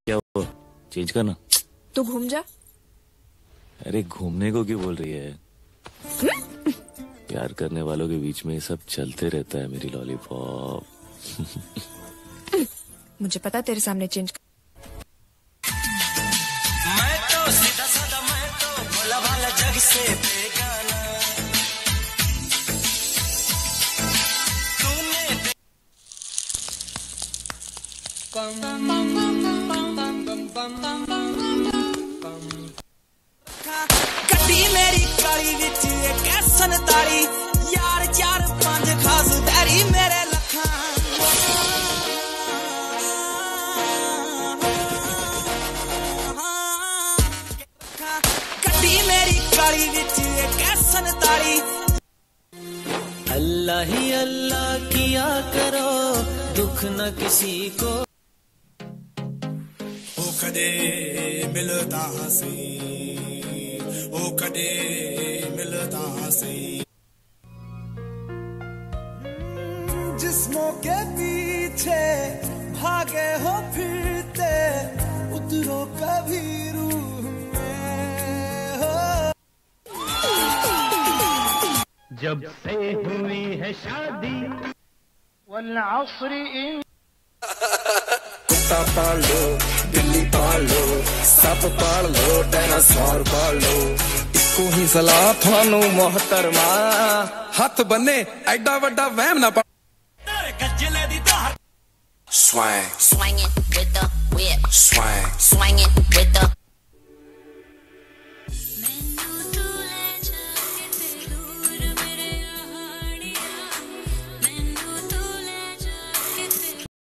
क्या हुआ? चेंज करना। तू घूम जा। अरे घूमने को क्यों बोल रही है? प्यार करने वालों के बीच में ये सब चलते रहता है मेरी लॉलीपॉप। मुझे पता तेरे सामने चेंज। मैं तो सीधा साधा, मैं तो भोला भाला जग से बेगाना। गड्डी मेरी काली विच कैसन तारी यार 4-5 खास तेरी मेरे लखा। गड्डी मेरी काली विच कैसन तारी। अल्लाह ही अल्लाह किया करो, दुख न किसी को। ओ कदे मिलता सी, ओ कदे मिलता सी। जिस्मों के पीछे भागे हो फिरते, उतरो कभी रूह में हो। जब से हुई है शादी वल अस्र इन। कुत्ता पाल लो, बिल्ली पाल लो, सप पाल लो, डायनासोर पाल लो। इको ही सलाह थानू मोहतरमा, हथ बन्ने एडा वड्डा वहम ना पा। Swang, swinging with the whip. Swang, swinging with the